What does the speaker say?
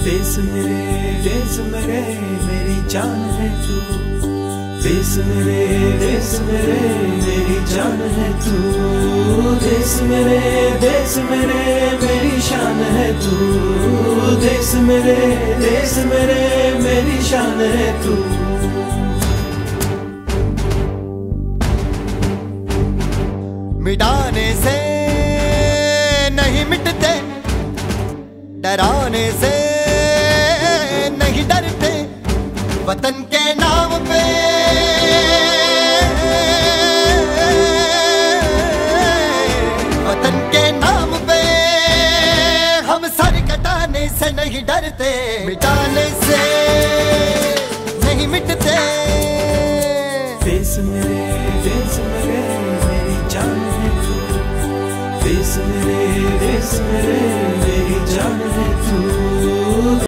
देश मेरे मेरी जान है तू। देश मेरे मेरी जान है तू। देश मेरे मेरी शान है तू। देश मेरे मेरी शान है तू। मिटाने से नहीं मिटते, डराने से नहीं डरते, वतन के नाम पे वतन के नाम पे हम सर कटाने से नहीं डरते, मिटाने से नहीं मिटते। देश मेरे मेरी जान है तू। देश मेरे मेरी जान है तू।